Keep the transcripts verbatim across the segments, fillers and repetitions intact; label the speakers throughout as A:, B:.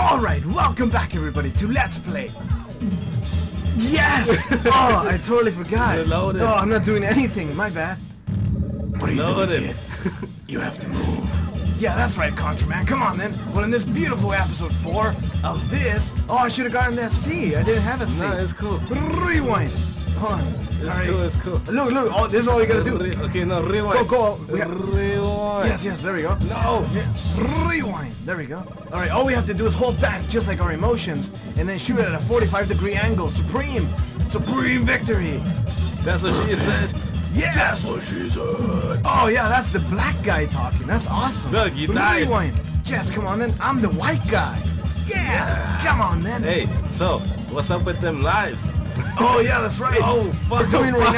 A: Alright, welcome back everybody to Let's Play. Yes! Oh, I totally forgot.
B: Reloaded.
A: Oh, I'm not doing anything, my bad. What are you
B: Loaded.
A: doing, kid? You have to move. Yeah, that's right, Contra Man. Come on then. Well, in this beautiful episode four of this... Oh, I should have gotten that C. I didn't have a C.
B: No, it's cool.
A: Rewind. Hold on.
B: It's
A: All right.
B: cool, it's cool.
A: Look, look. Oh, this is all you gotta do.
B: Re okay, no, rewind.
A: Go, go. We have...
B: Rewind.
A: Yes, yes, there we go.
B: No.
A: Yeah. Rewind. There we go. Alright, all we have to do is hold back just like our emotions and then shoot it at a forty-five degree angle. Supreme. Supreme victory.
B: That's what she said.
A: Yes.
B: That's what she said.
A: Oh yeah, that's the black guy talking. That's awesome.
B: Look, you died.
A: Rewind. Jess, come on then. I'm the white guy. Yeah. yeah. Come on then.
B: Hey, so, what's up with them lives?
A: Oh yeah, that's right.
B: Oh, fuck.
A: We're doing right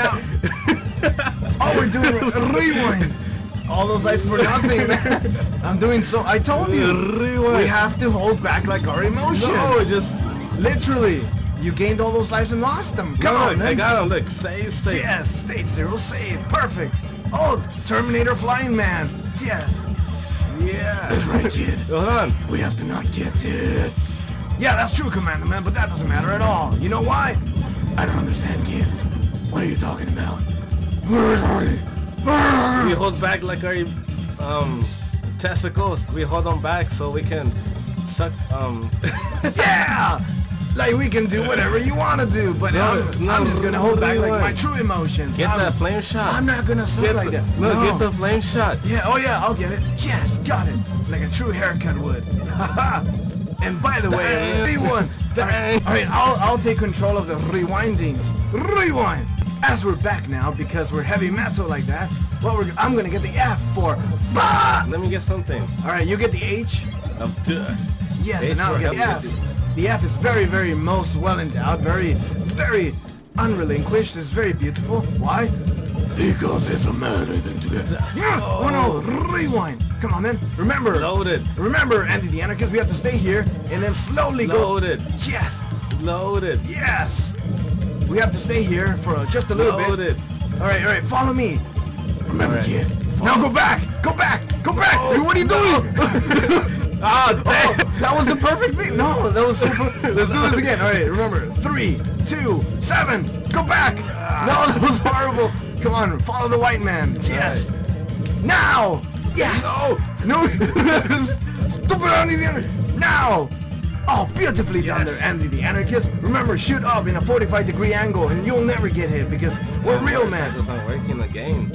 A: now. Oh, we're doing a rewind. All those lights for nothing, man. I'm doing so. I told you.
B: Rewind.
A: We have to hold back like our emotions.
B: No, just
A: literally. You gained all those lives and lost them. Come
B: no,
A: on,
B: look,
A: man.
B: I got him. Look, save state.
A: Yes, state zero save. Perfect. Oh, Terminator Flying Man. Yes.
B: Yeah.
A: That's right, kid.
B: Hold on.
A: We have to not get it. Yeah, that's true, Commander Man, but that doesn't matter at all. You know why? I don't understand, kid. What are you talking about? Where's Harley?
B: We hold back like our um testicles. We hold them back so we can suck um
A: Yeah! Like we can do whatever you want to do, but
B: No,
A: I'm,
B: no,
A: I'm just gonna hold back like
B: rewind.
A: my true emotions.
B: Get
A: I'm,
B: that flame shot.
A: I'm not gonna suck
B: Get
A: like
B: the,
A: that.
B: Look,
A: No.
B: get the flame shot.
A: Yeah, oh yeah, I'll get it. Yes, got it. Like a true haircut would. Haha. And by the way,
B: Dang.
A: rewind.
B: Dang.
A: All right, I'll I'll take control of the rewindings. Rewind. As we're back now because we're heavy metal like that. Well, we're, I'm gonna get the F for fuck.
B: Let me get something.
A: All right, you get the H.
B: Of death.
A: Yes,
B: H
A: and I'll
B: for
A: get the F.
B: help.
A: The F is very, very most well endowed, very, very unrelinquished. It's very beautiful. Why? Because it's a matter thing to get. Yeah. Oh no! Rewind. Come on then. Remember.
B: Loaded.
A: Remember, Andy the Anarchist. We have to stay here and then slowly go.
B: Loaded.
A: Yes.
B: Loaded.
A: Yes. We have to stay here for uh, just a little
B: Loaded.
A: bit. All right, all right. Follow me. Remember,
B: All right.
A: kid. Now go back. Go back. Go back.
B: No.
A: What are you doing?
B: Ah,
A: Oh,
B: damn.
A: that was the perfect thing. No, that was super. Let's do this again. All right, remember. Three, two, seven. Go back. No, that was horrible. Come on, follow the white man. Yes. Now. Yes. No. No. Stupid Andy the Anarchist. Now. Oh, beautifully done
B: Yes.
A: there, Andy the Anarchist. Remember, shoot up in a forty-five degree angle, and you'll never get hit because we're real
B: That
A: men.
B: doesn't work in the game.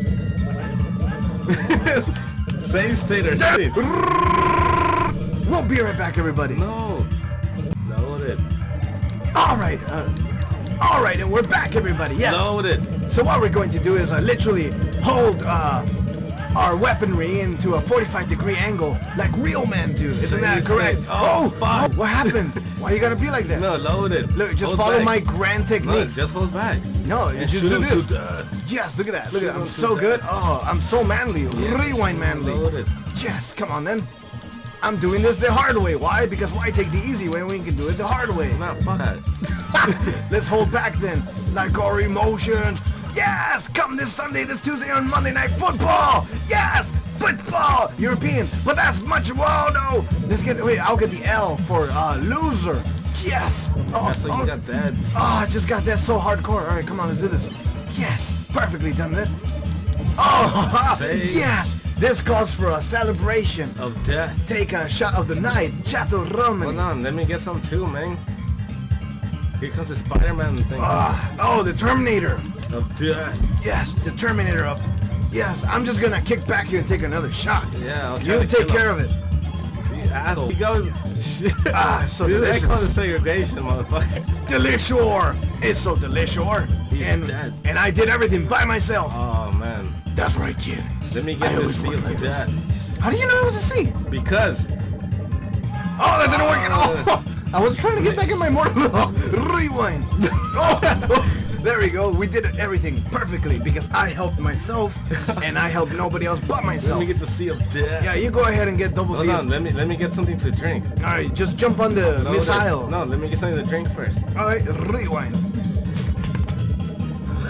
B: Save state or
A: Yeah.
B: state.
A: We'll be right back, everybody.
B: No. Loaded.
A: All right. Uh, all right, and we're back, everybody. Yes.
B: Loaded.
A: So what we're going to do is uh, literally hold uh, our weaponry into a forty-five degree angle like real men do. Isn't that
B: Save
A: correct?
B: state. Oh, fuck.
A: What happened? Why you gotta be like that?
B: No, loaded.
A: Look, just
B: Hold
A: follow
B: back.
A: my grand
B: No,
A: techniques.
B: just hold back.
A: No, you
B: And
A: just
B: shoot
A: do
B: him
A: this.
B: to death.
A: Yes, look at that. Look
B: Shoot
A: at that. I'm
B: him to
A: so good.
B: death.
A: Oh, I'm so manly. Rewind manly.
B: Loaded.
A: Yes, come on then. I'm doing this the hard way. Why? Because why take the easy way when we can do it the hard way?
B: Nah, fuck that.
A: Let's hold back then, like our emotions. Yes! Come this Sunday, this Tuesday on Monday Night Football! Yes! Football! European, but that's much more no! Let's get, wait, I'll get the L for uh, loser. Yes! Oh,
B: That's why
A: oh,
B: you got dead.
A: oh, I just got that so hardcore. Alright, come on, let's do this. Yes! Perfectly done that. Oh,
B: Save.
A: yes! This calls for a celebration.
B: Of death.
A: Take a shot of the night, Chateau Roman.
B: Hold on, let me get some too, man. Here comes the Spider-Man thing.
A: Ah, oh, the Terminator.
B: Of death.
A: Yes, the Terminator up. Yes, I'm just gonna kick back here and take another shot.
B: Yeah, I'll try
A: You
B: to
A: take
B: kill
A: care
B: him.
A: of it.
B: You asshole. He goes. Shit.
A: Ah, so
B: Dude, they
A: delicious.
B: call it segregation, motherfucker.
A: Delicious. It's so delicious.
B: He's
A: and,
B: dead.
A: and I did everything by myself.
B: Oh man.
A: That's right, kid.
B: Let me
A: I
B: get this
A: always
B: seal
A: work like
B: of
A: this.
B: death.
A: How do you know it was a C?
B: Because.
A: Oh, that didn't work at all. I was trying to get back in my mortal. Rewind. Oh, there we go. We did everything perfectly because I helped myself and I helped nobody else but
B: Let
A: myself.
B: me get the seal of death.
A: Yeah, you go ahead and get double
B: Hold
A: C's.
B: on, let me let me get something to drink.
A: Alright, just jump on the
B: No,
A: missile.
B: No, let me get something to drink first.
A: Alright, rewind.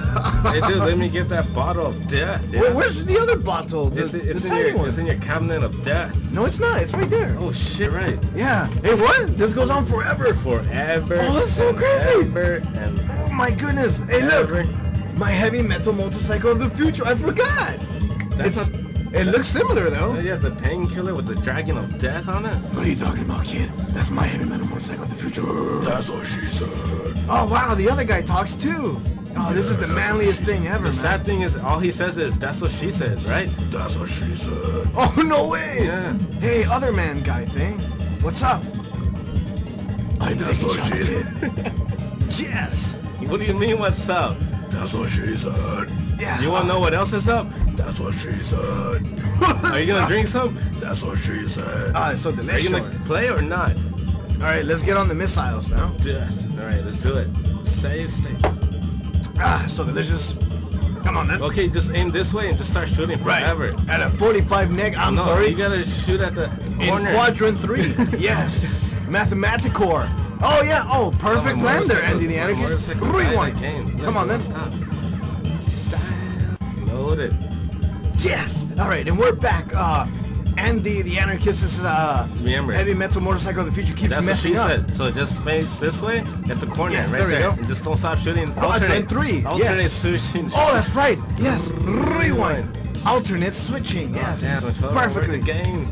B: Hey dude, let me get that bottle of death. Yeah?
A: Wait, where's the other bottle? The,
B: It's,
A: the
B: it's, in
A: tiny
B: your,
A: one.
B: it's in your cabinet of death.
A: No, it's not. It's right there.
B: Oh shit, right.
A: Yeah. Hey, what? This goes on forever.
B: Forever.
A: Oh, that's so
B: and
A: crazy.
B: Ever and
A: Oh my goodness. Hey,
B: ever.
A: look. My heavy metal motorcycle of the future. I forgot.
B: That's
A: It's,
B: not-
A: it looks similar though.
B: Oh, yeah, the painkiller with the dragon of death on it.
A: What are you talking about, kid? That's my heavy metal motorcycle of the future.
C: That's what she said.
A: Oh wow, the other guy talks too. Oh, this is the manliest thing ever,
B: The
A: man.
B: sad thing is, all he says is, "That's what she said," right?
C: That's what she said.
A: Oh no way!
B: Yeah.
A: Hey, other man guy thing. What's up? I'm
C: That's
A: taking
C: what
A: shots,
C: she
A: kid.
C: said.
A: Yes.
B: What do you mean, what's up?
C: That's what she said.
A: Yeah.
B: You wanna know what else is up?
C: That's what she said.
B: Are you gonna drink some?
C: That's what she said.
A: Ah, it's so
B: Are you
A: delicious.
B: gonna play or not?
A: All right, let's get on the missiles now.
B: Death. All right, let's do it. Save state.
A: Ah, so delicious. Come on, man.
B: Okay, just aim this way and just start shooting
A: Right.
B: forever.
A: At a forty-five neg. I'm
B: no,
A: sorry.
B: you gotta shoot at the
A: In
B: corner.
A: quadrant three. Yes. Mathematicore. Oh yeah. Oh, perfect
B: Oh,
A: blender,
B: motorcycle-
A: Andy the Anarchist.
B: motorcycle guy
A: Rewind.
B: that game.
A: Come on, then.
B: Stop. Damn. Loaded.
A: Yes. All right, and we're back. Uh, Andy the Anarchist is uh,
B: Remember.
A: heavy metal motorcycle of the future keeps
B: That's what
A: messing
B: she
A: up.
B: said. So just face this way at the corner,
A: Yes,
B: right
A: there we
B: there.
A: go.
B: And just don't stop shooting.
A: Quadrant three,
B: Alternate
A: yes.
B: switching.
A: Oh, that's right. Yes. Rewind.
B: Rewind.
A: Alternate switching. Yes.
B: Damn, I fell over
A: Perfectly.
B: the game.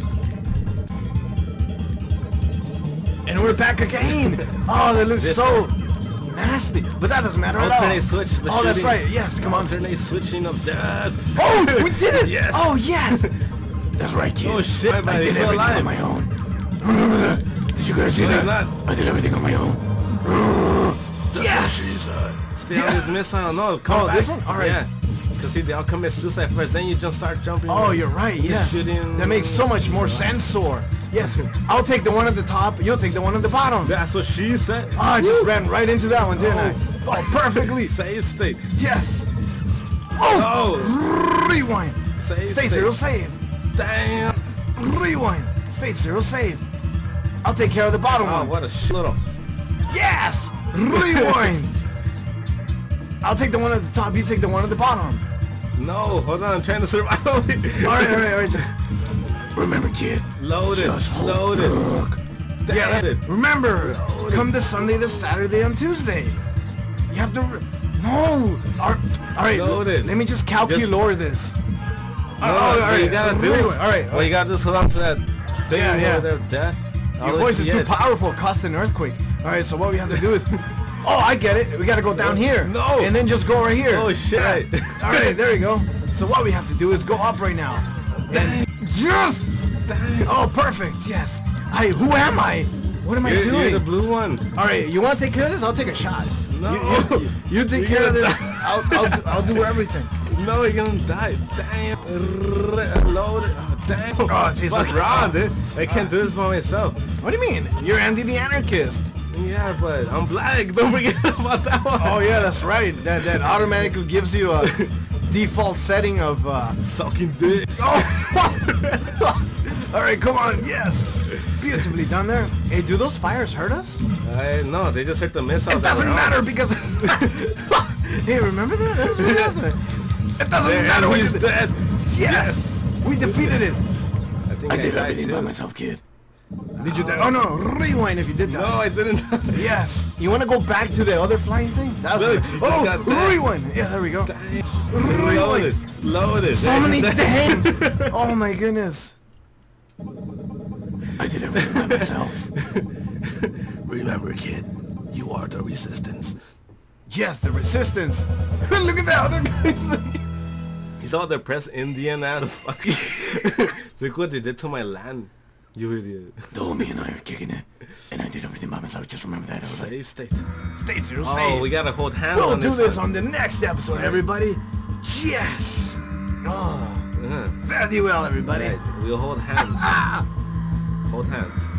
A: And we're back again. Oh, that looks
B: This
A: so nasty. But that doesn't matter at all.
B: Alternate switch. The
A: Oh, that's
B: shooting.
A: right. Yes, come on.
B: Alternate switching of death.
A: Oh, we did it.
B: Yes.
A: Oh, yes. That's right, kid.
B: Oh shit,
A: I
B: man,
A: did
B: he's still
A: everything
B: alive.
A: on my own. Remember that? Did you guys see
B: No, he's
A: that?
B: not.
A: I did everything on my own.
C: That's what
A: Yes.
C: she said.
B: Stay
A: Yeah.
B: on this missile. No, come
A: Oh,
B: back.
A: this one? All right.
B: Yeah. Because see, they all commit suicide first. Then you just start jumping.
A: Oh, you're right. Yes.
B: shooting-
A: That makes so much more sense, Sor. Yes. I'll take the one at the top. You'll take the one at the bottom.
B: That's what she said.
A: Oh, I just ran right into that one, didn't I? Oh, perfectly.
B: Save state.
A: Yes. Oh,
B: Oh,
A: rewind.
B: save
A: State zero save.
B: Damn.
A: Rewind. State zero save. I'll take care of the bottom
B: Oh,
A: one.
B: what a sh- little.
A: Yes. Rewind. I'll take the one at the top. You take the one at the bottom.
B: No, hold on. I'm trying to survive.
A: All right, all right, all right. Just
C: Remember, kid.
B: Loaded.
C: Just hold
B: Loaded.
C: back.
A: yeah.
B: Loaded.
A: Remember, come this Sunday, this Saturday, on Tuesday. You have to. Re- no. All right. All right.
B: Loaded.
A: Let me just calculate this.
B: No,
A: Oh,
B: no,
A: all
B: what
A: right,
B: you gotta do.
A: rewind. All right.
B: Well, you gotta just hold on to that thing
A: Yeah, yeah.
B: over there, death. All
A: Your
B: the way
A: voice
B: to
A: is
B: the
A: too
B: edge.
A: powerful. Cost an earthquake. All right. So what we have to do is. Oh, I get it. We gotta go down here.
B: No.
A: And then just go right here.
B: Oh, shit.
A: Yeah. All right. There you go. So what we have to do is go up right now. And yes.
B: Dang.
A: Oh, perfect. Yes. I. Who am I? What am I
B: You're,
A: doing?
B: you're the blue one.
A: All right. You want to take care of this? I'll take a shot.
B: No.
A: You, you, you take
B: You're
A: care of
B: gonna
A: this. I'll, I'll, do- I'll do everything.
B: No, you're gonna die. Damn. Loaded. Oh, damn.
A: Oh, it tastes
B: Fuck
A: like-
B: wrong, dude. I can't do this by myself.
A: What do you mean? You're Andy the Anarchist.
B: Yeah, but I'm black. Don't forget about that one.
A: Oh yeah, that's right. That that automatically gives you a default setting of. Uh,
B: Sucking dick.
A: oh. All right, come on. Yes. Beautifully done there. Hey, do those fires hurt us?
B: I no, they just hit the missiles.
A: It
B: that
A: doesn't
B: were on.
A: matter because. Hey, remember that? That's really awesome. It doesn't
B: There,
A: matter.
B: he's
A: we
B: dead.
A: Yes. We defeated it.
B: I think
C: I
B: I,
C: did
B: died
C: everything
B: too.
C: by myself, kid.
A: Did you? Die? Oh no! Rewind if you did that.
B: No, I didn't.
A: Yes. You want to go back to the other flying thing? That's
B: Look,
A: what-
B: you just got
A: oh,
B: that.
A: rewind. Yeah, there we go. Rewind.
B: Loaded. Loaded.
A: So
B: There,
A: many
B: he's dead.
A: things. Oh my goodness.
C: I did everything by myself. Remember, kid. You are the resistance.
A: Yes, the resistance. Look at that other guy.
B: He's all depressed Indian out. Fucking. Look what they did to my land. You idiot.
C: Though me and I are kicking it, and I did everything by myself. Just remember that. I was like,
B: Save state.
A: State zero
B: Oh,
A: save.
B: we gotta hold hands
A: We'll
B: on
A: do
B: this.
A: this
B: one.
A: on the next episode, everybody. Yes. Oh,
B: Uh-huh.
A: very well, everybody.
B: Right, we'll hold hands.
A: Ah.
B: Hold hands.